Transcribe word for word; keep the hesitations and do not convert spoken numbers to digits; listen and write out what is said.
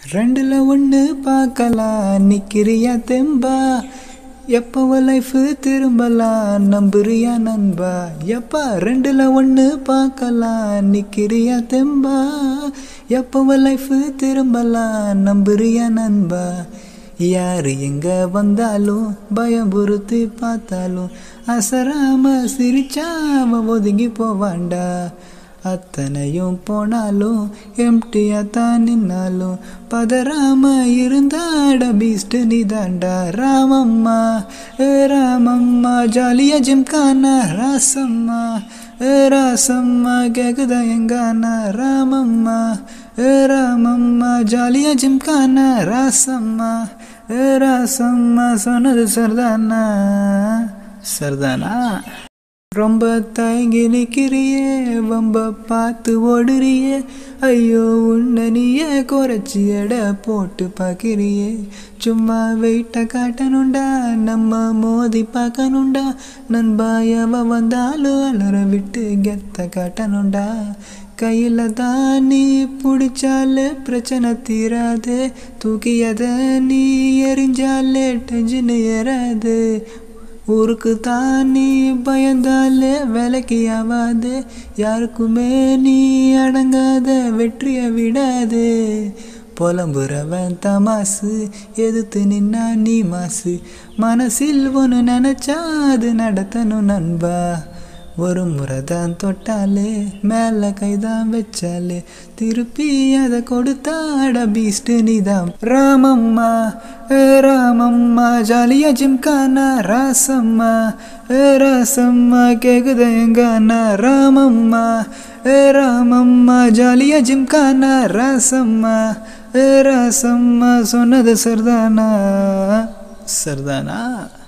ரெண்டுல ஒன்று பார்க்கலாம் நிக்கிறியா தெம்பா எப்போ லைஃப் திரும்பலாம் நம்புறியா நண்பா எப்பா ரெண்டுல ஒன்று பார்க்கலாம் நிக்கிறியா தெம்பா எப்போ லைஃப் திரும்பலாம் நம்புறியா நண்பா யாரு எங்க வந்தாலும் பயம் பொறுத்து பார்த்தாலும் அசராம சிரிச்சாம ஒதுங்கி போவாண்டா அத்தனையும் போனாலும் எம்டியா தான் நின்னாலும் பதறாம இருந்தாட பீஸ்ட் நீதாண்டா ராமம்மா ஏ ராமம்மா ஜாலியா ஜிம்கானா ராசம்மா ஏ ராசம்மா கேக்குதா எங்கானா ராமம்மா ஏ ராமம்மா ஜாலியா ஜிம்கானா ராசம்மா ஏ ராசம்மா சொன்னது சர்தானா சர்தானா ரொம்ப தயங்கி நிற்கிறியே வம்ப பார்த்து ஓடுறியே ஐயோ உன்னை நீயே குறைச்சி எடை போட்டு பார்க்கிறியே சும்மா வெயிட்ட காட்டணுண்டா நம்ம மோதி பார்க்கணுண்டா நண்பா எவ வந்தாலும் அலற விட்டு கெத்த காட்டணுண்டா கையில் தான் நீ பிடிச்சாலே பிரச்சனை தீராது தூக்கியத நீ எரிஞ்சாலே டென்ஷன் ஏறாது ஊருக்கு தான் நீ பயந்தாலே வேலைக்கு ஆவாது யாருக்குமே நீ அடங்காத வெற்றியை விடாது புலம்புறவன் தமாசு எதிர்த்து நின்னா நீ மாசு மனசில் ஒன்று நினைச்சா அது நடத்தணும் நண்பா ஒரு முறை தான் தொட்டாலே மேலே கைதான் வச்சாலே திருப்பி அதை கொடுத்தாட பீஸ்ட் நீதான் ராமம்மா ஏ ராமம்மா ஜாலியா ஜிம்கானா ராசம்மா ஏ ராசம்மா கேக்குத எங்கானா ராமம்மா ஏ ராமம்மா ஜாலியா ஜிம்கானா ராசம்மா ஏ ராசம்மா சொன்னது சர்தானா சர்தானா